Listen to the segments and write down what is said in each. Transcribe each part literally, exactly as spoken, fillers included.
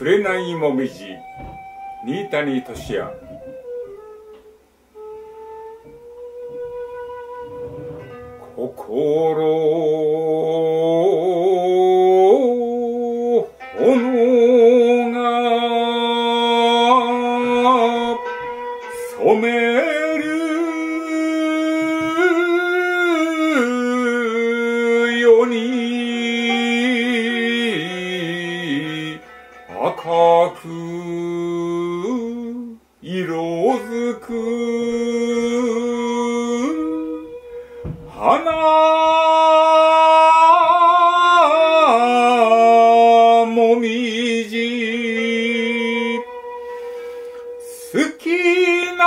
紅もみじ新谷俊也。心炎が染めるように赤く色づく花もみじ好きな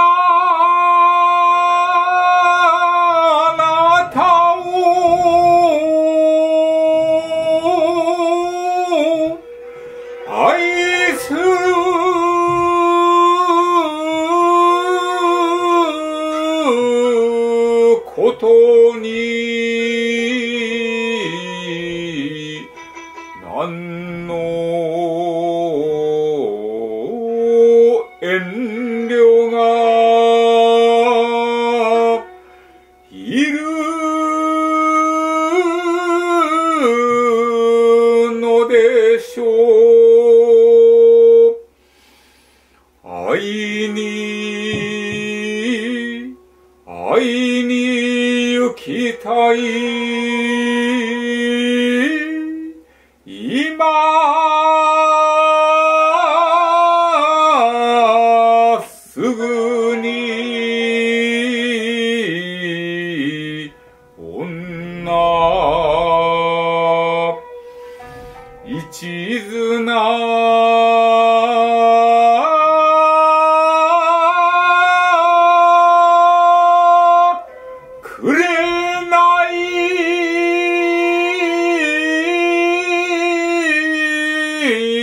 あなたを愛すことに何の遠慮がいるのでしょう。愛に会いに行きたい今すぐに女一途い